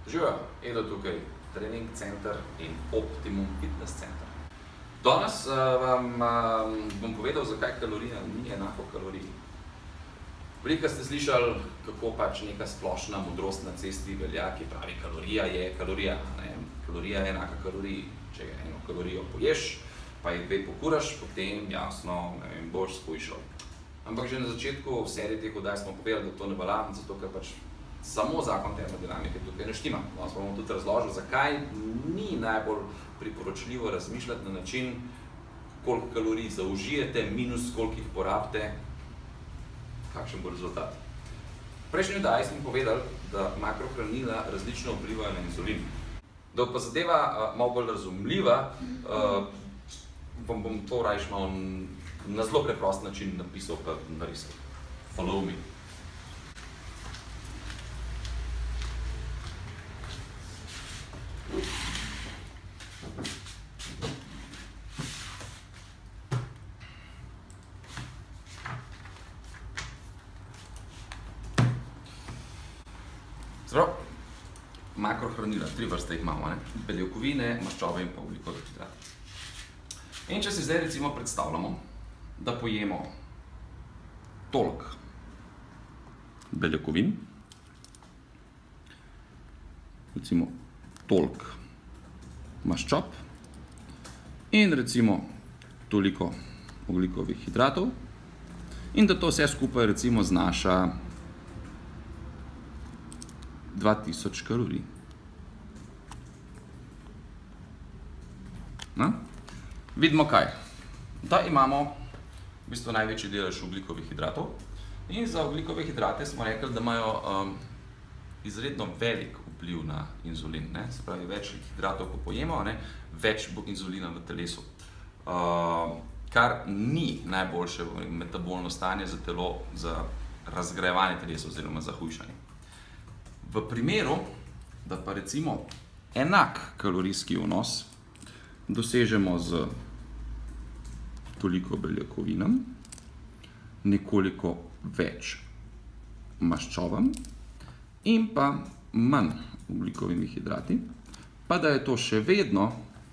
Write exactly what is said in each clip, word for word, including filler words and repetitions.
Živijo, Edo tukaj, trening center in Optimum Fitness Center. Danes uh, vam uh, bom povedal, zakaj kalorija ni enako kalorij. Veliko ste slišali, kako pač neka splošna modrost na cesti velja, ki pravi, kalorija je kalorija. Ne? Kalorija je enaka kaloriji. Če eno kalorijo poješ, pa jih dve pokuraš, potem jasno ne vem, boš shujšal. Ampak že na začetku v seriji teh oddaj smo povedali, da to ne velja, zato ker pač samo zakon termodinamike tukaj ne štima. Danes pa bom tudi razložil, zakaj ni najbolj priporočljivo razmišljati na način, koliko kalorij zaužijete, minus koliko jih porabite, kakšen bo rezultat. Prejšnji oddaji smo povedali, da makrohranila različno vplivajo na inzulin. Da pa zadeva uh, malo bolj razumljiva, uh, vam bom to rajš malo na zelo preprost način napisal pa narisal. Follow me. Zdravo. Makrohranila, tri vrste jih imamo, ne? Beljakovine, maščobe in pa ogljikovi hidrati. In če si zdaj recimo predstavljamo, da pojemo toliko beljakovin, recimo toliko maščob in recimo toliko ogljikovih hidratov in da to vse skupaj recimo znaša dva tisoč kalorij. No? Vidimo kaj. Da imamo v bistvu največji delež ogljikovih hidratov in za ogljikove hidrate smo rekli, da imajo um, izredno velik vpliv na inzulin. Ne? Se pravi, več hidratov, ko pojemo, ne? Več bo inzulina v telesu. Uh, kar ni najboljše metabolno stanje za telo, za razgrajevanje telesa oziroma za hujšanje. V primeru, da pa recimo enak kalorijski vnos dosežemo z toliko beljakovinam, nekoliko več maščobam in pa manj ogljikovimi hidrati, pa da je to še vedno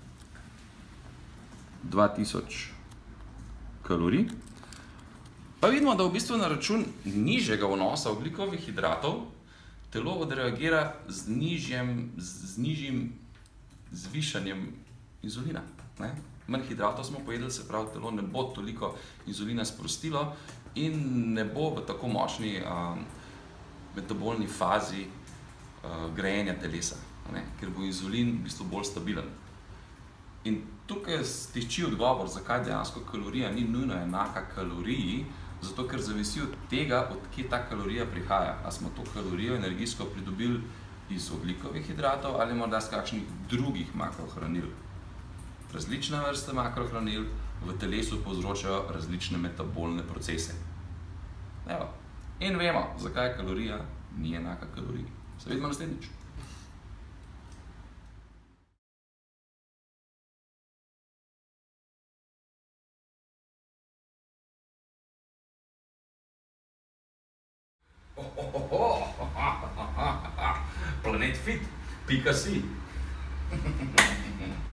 dva tisoč kalorij, pa vidimo, da v bistvu na račun nižjega vnosa ogljikovih hidratov telo odreagira z nižjim, z nižjim zvišanjem inzulina. Ne? Manj hidratov smo pojedli, se pravi, telo ne bo toliko inzulina sprostilo in ne bo v tako močni um, metabolni fazi uh, grajenja telesa, ne? Ker bo inzulin v bistvu bolj stabilen. In tukaj tiči odgovor, zakaj dejansko kalorija ni nujno enaka kaloriji, zato ker zavisi od tega, od kje ta kalorija prihaja. A smo to kalorijo energijsko pridobili iz ogljikovih hidratov ali morda z kakšnih drugih makrohranil. Različne vrste makrohranil v telesu povzročajo različne metabolne procese. Evo. In vemo, zakaj kalorija ni enaka kaloriji. Se vidimo naslednjič. Planet Fit, pika si.